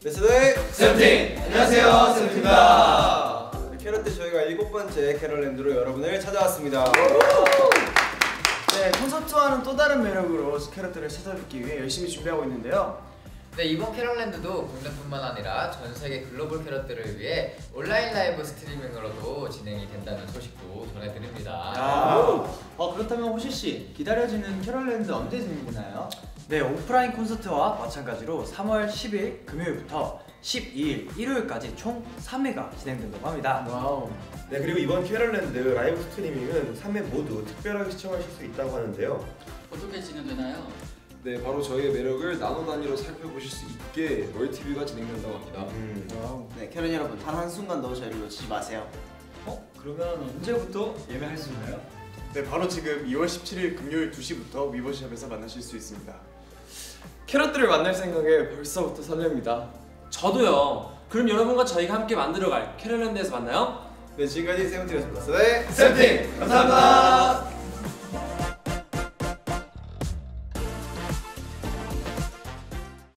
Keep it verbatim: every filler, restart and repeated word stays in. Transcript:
네스더의 세븐틴! 안녕하세요, 세븐틴입니다. 캐럿 저희가 일곱 번째 캐럴랜드로 여러분을 찾아왔습니다. 네, 콘서트와는 또 다른 매력으로 캐럿들을 찾아뵙기 위해 열심히 준비하고 있는데요. 네, 이번 캐럴랜드도 국내뿐만 아니라 전 세계 글로벌 캐럿들을 위해 온라인 라이브 스트리밍으로도 진행이 된다는 소식도 전해드립니다. 어, 그렇다면 호시씨, 기다려지는 캐럴랜드 언제 진행되나요? 네, 오프라인 콘서트와 마찬가지로 삼월 십일 금요일부터 십이일 일요일까지 총 삼 회가 진행된다고 합니다. 와우. 네, 그리고 이번 캐럴랜드 라이브 스트리밍은 삼 회 모두 특별하게 시청하실 수 있다고 하는데요. 어떻게 진행되나요? 네, 바로 저희의 매력을 나노 단위로 살펴보실 수 있게 멀티뷰가 진행된다고 합니다. 음. 와우. 네, 캐럿 여러분 단 한순간도 저희를 놓치지 마세요. 어? 그러면 언제부터 예매할 수 있나요? 네, 바로 지금 이월 십칠일 금요일 두 시부터 위버샵에서 만나실 수 있습니다. 캐럿들을 만날 생각에 벌써부터 설렙니다. 저도요. 그럼 여러분과 저희가 함께 만들어갈 캐럴랜드에서 만나요. 네, 지금까지 세븐틴이었습니다. 네, 세븐틴! 감사합니다.